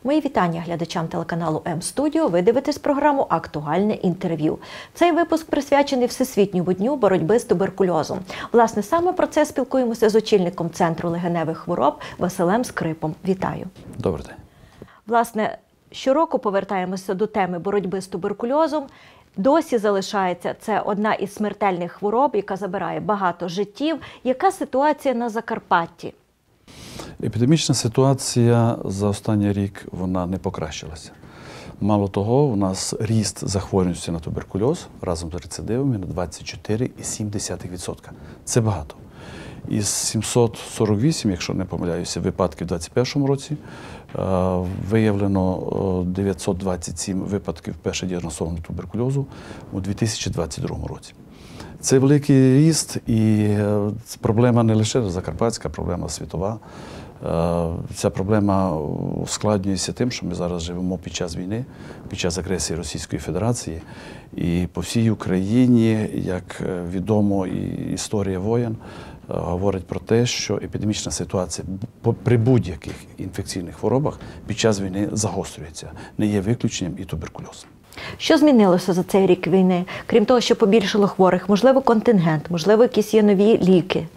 Мої вітання глядачам телеканалу М-студіо. Ви дивитесь програму «Актуальне інтерв'ю». Цей випуск присвячений Всесвітньому дню боротьби з туберкульозом. Власне, саме про це спілкуємося з очільником Центру легеневих хвороб Василем Скрипом. Вітаю. Добрий день. Власне, щороку повертаємося до теми боротьби з туберкульозом. Досі залишається це одна із смертельних хвороб, яка забирає багато життів. Яка ситуація на Закарпатті? Епідемічна ситуація за останній рік вона не покращилася. Мало того, у нас ріст захворюваності на туберкульоз разом з рецидивами на 24,7%. Це багато. Із 748, якщо не помиляюся, випадків у 2021 році виявлено 927 випадків першого діагностованого туберкульозу у 2022 році. Це великий ріст, і проблема не лише закарпатська, проблема світова. Ця проблема ускладнюється тим, що ми зараз живемо під час війни, під час агресії Російської Федерації. І по всій Україні, як відомо, і історія воєн говорить про те, що епідемічна ситуація при будь-яких інфекційних хворобах під час війни загострюється. Не є виключенням і туберкульоз. Що змінилося за цей рік війни? Крім того, що побільшало хворих, можливо, контингент, можливо, якісь є нові ліки?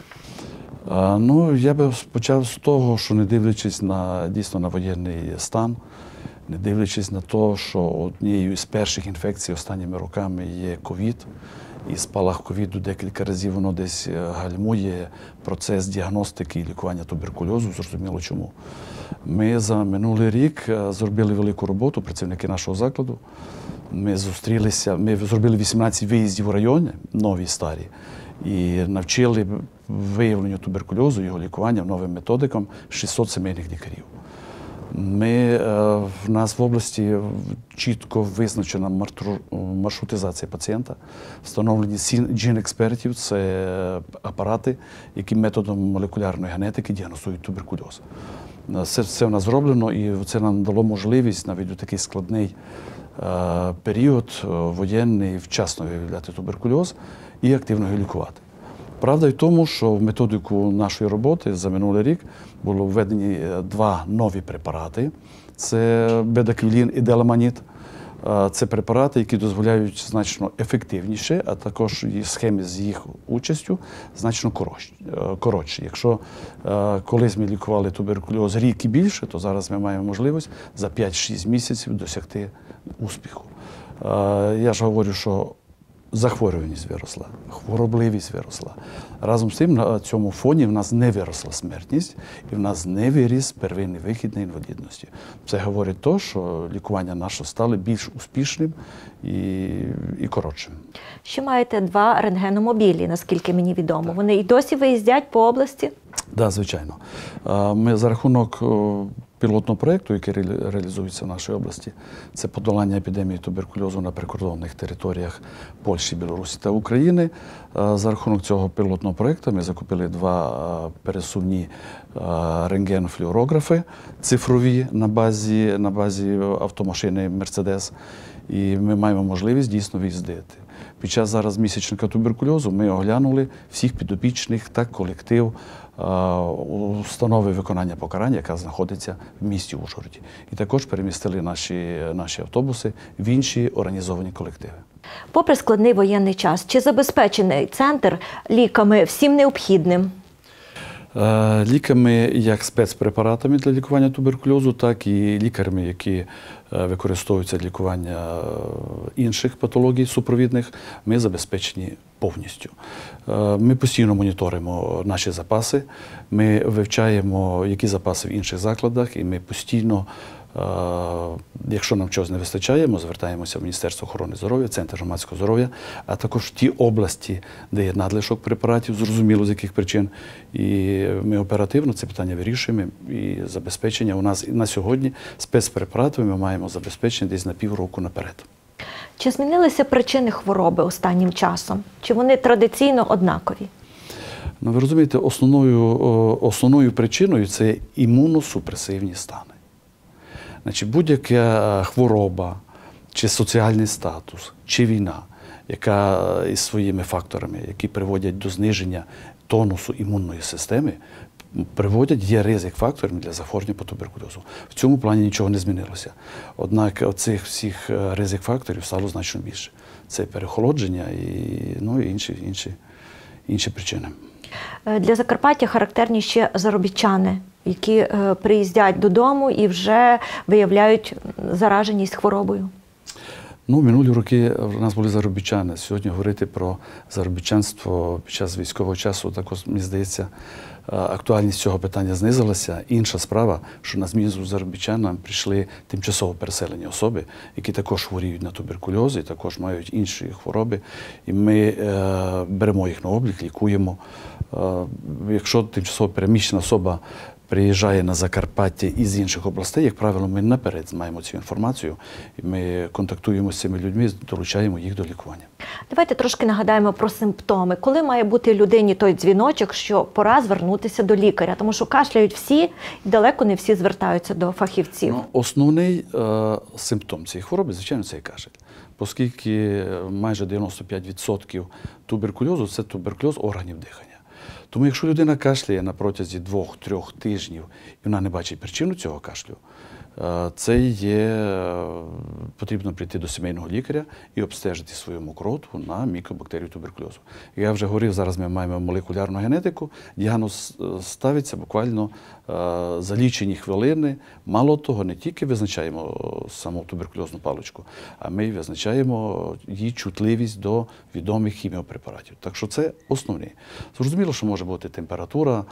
Я би почав з того, що не дивлячись дійсно на воєнний стан, не дивлячись на те, що однією з перших інфекцій останніми роками є ковід, і спалах ковіду декілька разів воно десь гальмує процес діагностики і лікування туберкульозу, зрозуміло чому. Ми за минулий рік зробили велику роботу, працівники нашого закладу. Ми зробили 18 виїздів у районі, нові, старі, і навчили виявленню туберкульозу, його лікуванням новим методикам 600 сімейних лікарів. В нас в області чітко визначена маршрутизація пацієнта, встановлені джін-експертів, це апарати, які методом молекулярної генетики діагностують туберкульоз. Це в нас зроблено, і це нам дало можливість навіть у такий складний період воєнний вчасно виявляти туберкульоз і активно його лікувати. Правда в тому, що в методику нашої роботи за минулий рік було введені два нові препарати. Це бедаквілін і деламаніт. Це препарати, які дозволяють значно ефективніше, а також схеми з їх участю значно коротші. Якщо колись ми лікували туберкульоз рік і більше, то зараз ми маємо можливість за 5-6 місяців досягти успіху. Я ж говорю, що захворюваність виросла, хворобливість виросла. Разом з тим, на цьому фоні в нас не виросла смертність і в нас не виріс первинний вихід на інвалідності. Це говорить те, що лікування наше стало більш успішним і коротшим. Ще маєте два рентгеномобілі, наскільки мені відомо. Так. Вони і досі виїздять по області? Так, звичайно. Ми за рахунок пілотного проєкту, який реалізується в нашій області, це подолання епідемії туберкульозу на прикордонних територіях Польщі, Білорусі та України. За рахунок цього пілотного проєкту ми закупили два пересувні рентген-флюорографи цифрові на базі автомашини «Мерседес». І ми маємо можливість дійсно виїздити. Під час зараз місячника туберкульозу ми оглянули всіх підопічних та колектив установи виконання покарання, яка знаходиться в місті Ужгороді. І також перемістили наші автобуси в інші організовані колективи. Попри складний воєнний час, чи забезпечений центр ліками всім необхідним? Ліками як спецпрепаратами для лікування туберкульозу, так і лікарями, які використовуються для лікування інших патологій супровідних, ми забезпечені повністю. Ми постійно моніторимо наші запаси, ми вивчаємо, які запаси в інших закладах, і ми постійно, якщо нам чогось не вистачає, ми звертаємося в Міністерство охорони здоров'я, Центр громадського здоров'я, а також в ті області, де є надлишок препаратів, зрозуміло з яких причин. І ми оперативно це питання вирішуємо. І забезпечення у нас на сьогодні спецпрепаратами ми маємо забезпечення десь на півроку наперед. Чи змінилися причини хвороби останнім часом? Чи вони традиційно однакові? Ви розумієте, основною причиною це імуносупресивні стани. Значить, будь-яка хвороба, чи соціальний статус, чи війна, яка із своїми факторами, які приводять до зниження тонусу імунної системи, приводять, є ризик-факторами для захворювання по туберкульозу. В цьому плані нічого не змінилося. Однак оцих всіх ризик-факторів стало значно більше. Це перехолодження і інші причини. Для Закарпаття характерні ще заробітчани, які приїздять додому і вже виявляють зараженість хворобою. Минулі роки в нас були заробітчани. Сьогодні говорити про заробітчанство під час військового часу, також, мені здається, актуальність цього питання знизилася. Інша справа, що на зміну заробітчанам прийшли тимчасово переселені особи, які також хворіють на туберкульоз і також мають інші хвороби. І ми беремо їх на облік, лікуємо. Якщо тимчасово переміщена особа приїжджає на Закарпаття із інших областей, як правило, ми наперед маємо цю інформацію, і ми контактуємо з цими людьми, долучаємо їх до лікування. Давайте трошки нагадаємо про симптоми. Коли має бути людині той дзвіночок, що пора звернутися до лікаря? Тому що кашляють всі, і далеко не всі звертаються до фахівців. Основний симптом цієї хвороби, звичайно, це кашель. Оскільки майже 95% туберкульозу – це туберкульоз органів дихання. Тому якщо людина кашляє на протязі 2-3 тижнів і вона не бачить причину цього кашлю, потрібно прийти до сімейного лікаря і обстежити свою мокроту на мікобактерію туберкульозу. Я вже говорив, зараз ми маємо молекулярну генетику, діагноз ставиться буквально за лічені хвилини. Мало того, не тільки визначаємо саму туберкульозну паличку, а ми визначаємо її чутливість до відомих хіміопрепаратів. Так що це основне. Зрозуміло, що може бути температура,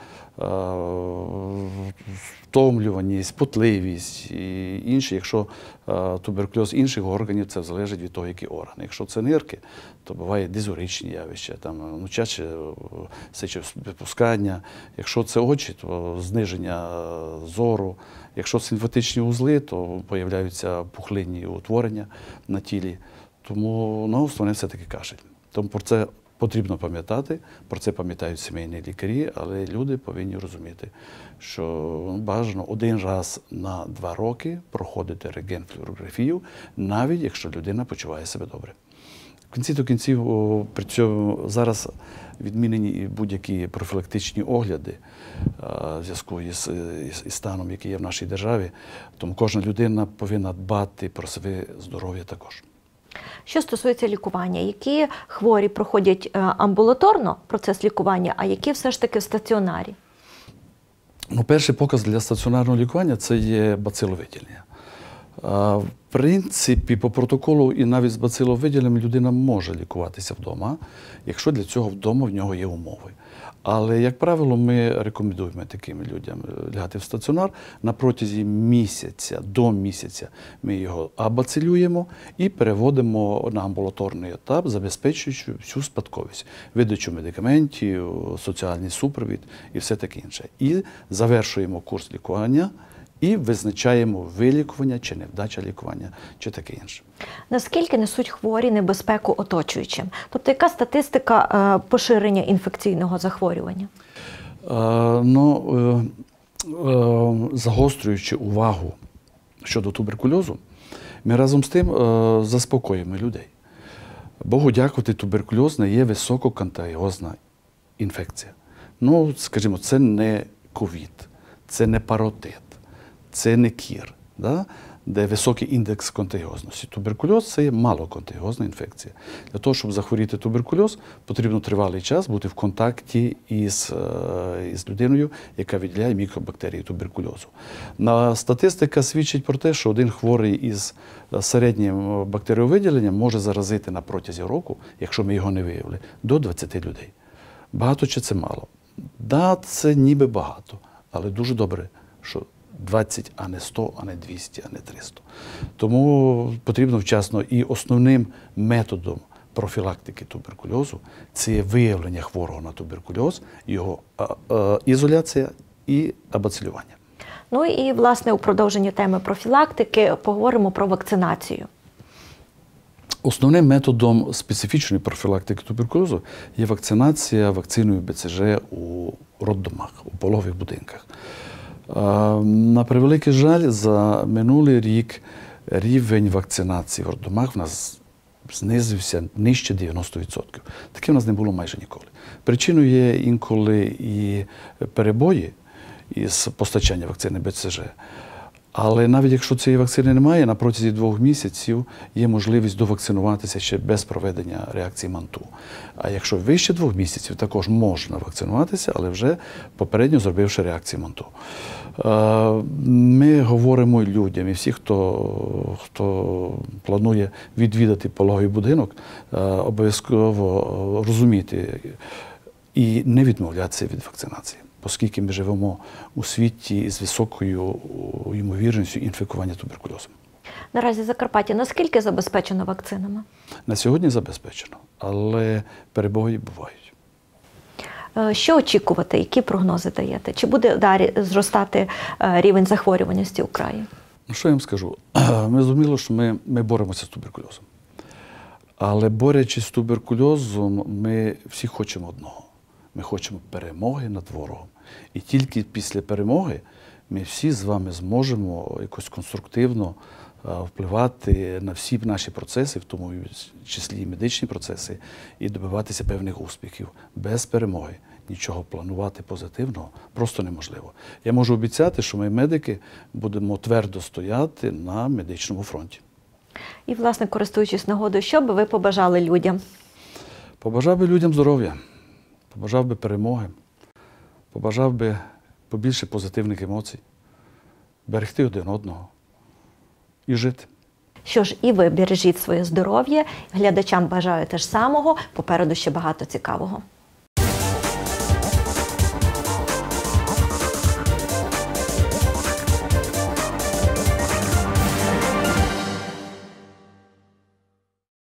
втомлюваність, потливість і інші. Якщо туберкульоз інших органів, це залежить від того, які органи. Якщо це нирки, то буває дизуричні явища, чаще сечовипускання. Якщо це очі, то зниження зору. Якщо це лімфатичні вузли, то появляються пухлинні утворення на тілі. Тому основне все-таки кашель. Тому про це потрібно пам'ятати, про це пам'ятають сімейні лікарі, але люди повинні розуміти, що бажано 1 раз на 2 роки проходити рентген-флюорографію, навіть якщо людина почуває себе добре. В кінці до кінців, при цьому зараз відмінені будь-які профілактичні огляди в зв'язку із станом, який є в нашій державі, тому кожна людина повинна дбати про своє здоров'я також. Що стосується лікування, які хворі проходять амбулаторно процес лікування, а які все ж таки в стаціонарі? Перший показ для стаціонарного лікування – це є бациловиділення. В принципі, по протоколу і навіть з бациловиділенням людина може лікуватися вдома, якщо для цього вдома в нього є умови. Але, як правило, ми рекомендуємо таким людям лягати в стаціонар. На протязі місяця до місяця ми його абацилюємо і переводимо на амбулаторний етап, забезпечуючи всю спадковість, видачу медикаментів, соціальний супровід і все таке інше. І завершуємо курс лікування і визначаємо вилікування чи невдача лікування, чи таке інше. Наскільки несуть хворі небезпеку оточуючим? Тобто, яка статистика поширення інфекційного захворювання? Загострюючи увагу щодо туберкульозу, ми разом з тим заспокоюємо людей. Богу дякувати, туберкульоз не є висококонтагіозна інфекція. Скажімо, це не ковід, це не паротит, це не кір, де високий індекс контагіозності. Туберкульоз – це є малоконтагіозна інфекція. Для того, щоб захворіти туберкульоз, потрібно тривалий час бути в контакті із людиною, яка виділяє мікобактерії туберкульозу. Статистика свідчить про те, що один хворий із середнім бактеріовиділенням може заразити на протязі року, якщо ми його не виявили, до 20 людей. Багато чи це мало? Це ніби багато, але дуже добре, що 20, а не 100, а не 200, а не 300. Тому потрібно вчасно. І основним методом профілактики туберкульозу – це є виявлення хворого на туберкульоз, його ізоляція і абацилювання. І, власне, у продовженні теми профілактики поговоримо про вакцинацію. Основним методом специфічної профілактики туберкульозу є вакцинація вакциною БЦЖ у роддомах, у пологових будинках. На превеликий жаль, за минулий рік рівень вакцинації в роддомах в нас знизився нижче 90%. Таке в нас не було майже ніколи. Причиною є інколи і перебої із постачання вакцини БЦЖ. Але навіть якщо цієї вакцини немає, на протязі 2 місяців є можливість довакцинуватися ще без проведення реакції МАНТУ. А якщо вище 2 місяців, також можна вакцинуватися, але вже попередньо зробивши реакцію МАНТУ. Ми говоримо людям, і всі, хто планує відвідати пологовий будинок, обов'язково розуміти і не відмовлятися від вакцинації, оскільки ми живемо у світі з високою ймовірністю інфікування туберкульозом. Наразі Закарпаття наскільки забезпечено вакцинами? На сьогодні забезпечено, але перебої бувають. Що очікувати, які прогнози даєте? Чи буде далі зростати рівень захворюваності у краї? Ну, що я вам скажу? Ми зрозуміли, що ми боремося з туберкульозом. Але борючись з туберкульозом, ми всі хочемо одного. Ми хочемо перемоги над ворогом. І тільки після перемоги ми всі з вами зможемо якось конструктивно впливати на всі наші процеси, в тому числі і медичні процеси, і добиватися певних успіхів. Без перемоги нічого планувати позитивного просто неможливо. Я можу обіцяти, що ми, медики, будемо твердо стояти на медичному фронті. І, власне, користуючись нагодою, що би ви побажали людям? Побажав би людям здоров'я, побажав би перемоги, побажав би побільше позитивних емоцій, берегти один одного і жити. Що ж, і ви бережіть своє здоров'я, глядачам бажаю те ж самого, попереду ще багато цікавого.